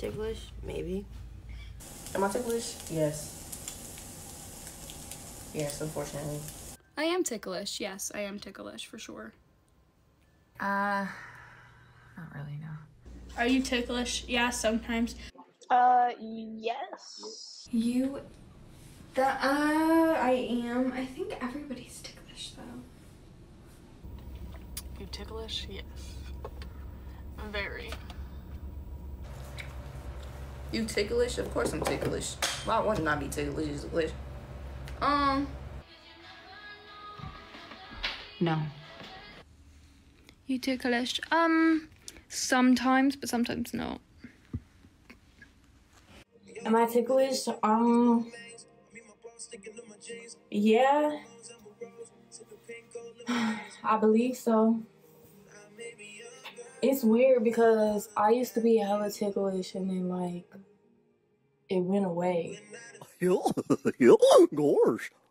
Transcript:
ticklish? Maybe. Am I ticklish? Yes. Yes, unfortunately. I am ticklish. Yes, I am ticklish for sure. Not really, no. Are you ticklish? Yeah, sometimes. Yes. I am. I think everybody's ticklish though. You ticklish? Yes. Very. You ticklish? Of course I'm ticklish. Why wouldn't I be ticklish? No. You ticklish? Sometimes, but sometimes no. Am I ticklish? Yeah. I believe so. It's weird because I used to be hella ticklish and then like it went away. Gosh.